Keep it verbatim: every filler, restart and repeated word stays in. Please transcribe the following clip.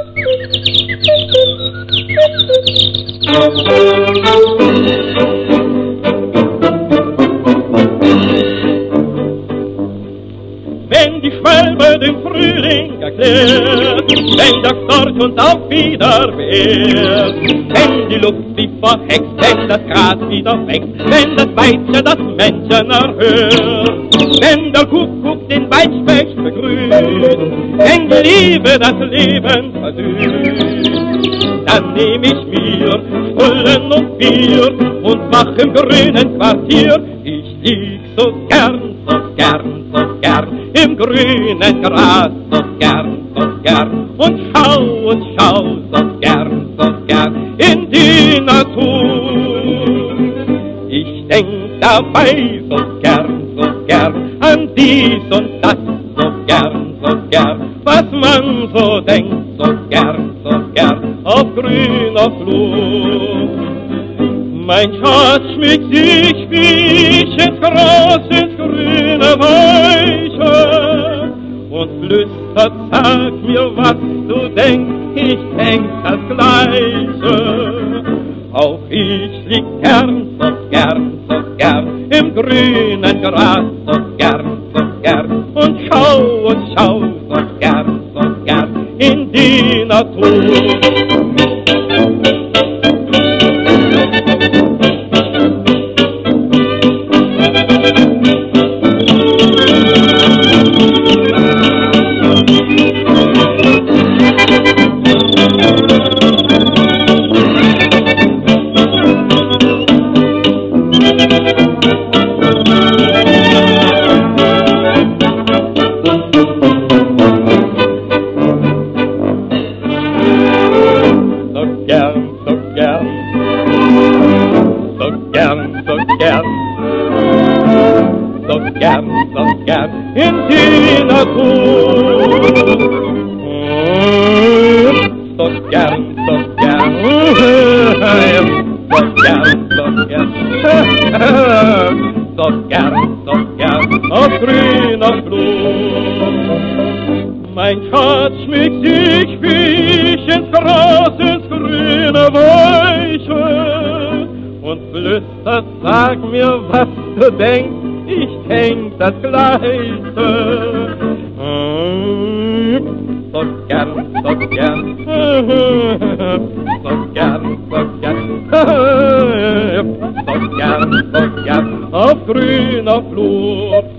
Wenn die Schwalbe den Frühling erklärt, wenn der Storch uns auch wieder wehrt, wenn die Luft sich verhext, wenn das Gras wieder wächst, wenn das Weibchen das Männchen erhört, wenn der Kuckuck den Weidspecht begrüßt, wenn die Liebe das Leben versüßt, dann nehm ich mir Stullen und Bier und mach im grünen Quartier. Ich lieg so gern, so gern, so gern im grünen Gras, so gern, so gern und schau und schau so gern, so gern in die Natur. Ich denk dabei so gern, so gern an dies und das, so gern, so gern, was man so denkt, so gern, so gern auf grüner Flur. Mein Schatz schmiegt sich wie ich ins Gras, ins grüne Weiche und flüstert, sag mir, was du denkst, ich denk das Gleiche. Auch ich lieg gern, so gern, so gern im grünen Gras, so gern, so gern und schau und schau so gern, so gern in die Natur. In die Natur. So gern, so gern, so gern, so gern, so gern, so gern auf grüner Flur. Mein Schatz schmiegt sich wie ich ins Gras, ins grüne Weiche und flüstert, sag mir, was du denkst, ich denk das Gleiche. So gern, so gern, so gern, so gern, so gern, so gern auf grüner Flur.